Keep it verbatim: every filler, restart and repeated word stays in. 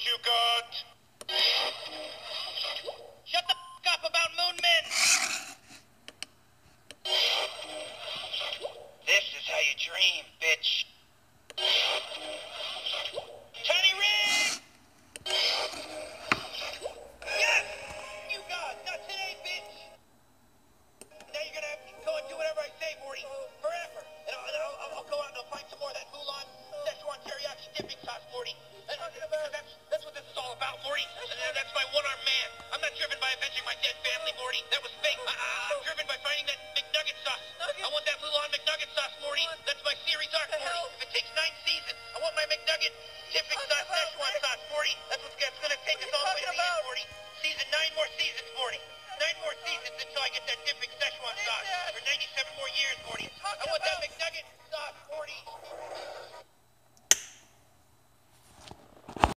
you got? Shut the f up about Moon Men! This is how you dream, bitch. Tiny Ring! Yes! You got! Not today, bitch! Now you're gonna have to go and do whatever I say, Morty. Forever. And I'll, and I'll, I'll go out and I'll find some more of that Mulan Szechuan teriyaki dipping sauce, Morty. And, because that's, that's what this is all about, Morty. And that's my one-armed man. I'm not driven by avenging my dead family, Morty. That was fake. I, I, I'm driven by finding that McNugget sauce. I want that Mulan McNugget sauce, Morty. That's my series arc, Morty. If it takes nine seasons, I want my McNugget dipping sauce Szechuan sauce, Morty. That's what's that's gonna take us all the way to the end, Morty. Season, nine more seasons, Morty. Nine more seasons until I get that dipping Szechuan